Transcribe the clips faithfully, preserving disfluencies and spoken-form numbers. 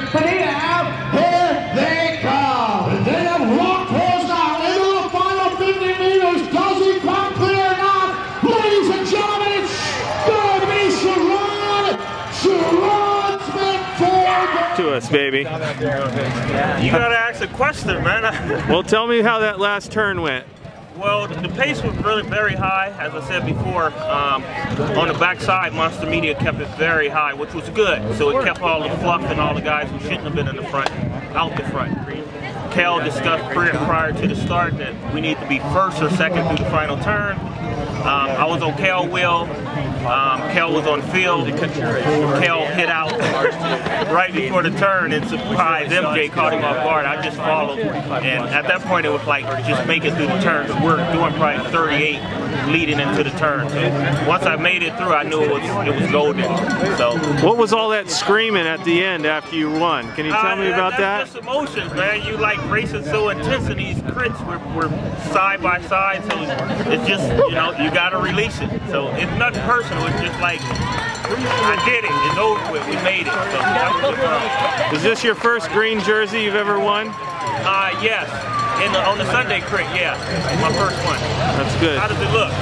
but now, here they come. They have walked horse out into the final fifty meters. Does he come clear or not? Ladies and gentlemen, it's going to be Sharon, Sharon Smith-Ford. To us, baby. You gotta ask a question, man. Well, tell me how that last turn went. Well, the pace was really very high, as I said before. Um, on the backside, Monster Media kept it very high, which was good. So it kept all the fluff and all the guys who shouldn't have been in the front, out the front. Kel discussed prior to the start that we need to be first or second through the final turn. Um, I was on Kel wheel. Um, Kel was on field. Kel hit out right before the turn and surprised M J, caught him off guard. I just followed, and at that point it was like just make it through the turn. We're doing probably thirty-eight leading into the turn. So once I made it through, I knew it was it was golden. So what was all that screaming at the end after you won? Can you tell uh, me about that's that? Just emotions, man. You like racing so intense, and these crits were, were side by side, so it's just, you know, you got to release it. So it's nothing personal. It's just like, I did it. It's over with. We made it. So that was just fun. Is this your first green jersey you've ever won? Uh, yes. In the, on the Sunday crit, yeah. My first one. That's good. How does it look?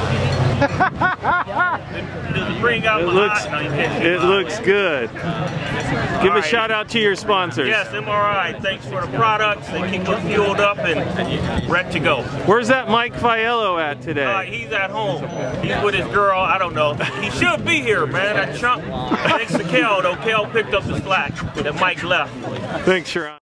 Does it bring out It my looks, eye? No, you can't see it my looks eye. good. Give All a right. shout out to your sponsors. Yes, M R I. Thanks for the products. They keep us fueled up and ready to go. Where's that Mike Fiello at today? Uh, he's at home. He's with his girl. I don't know. He should be here, man. That chump. Thanks to Kel, though. Kel picked up the slack that Mike left. Thanks, Sharon.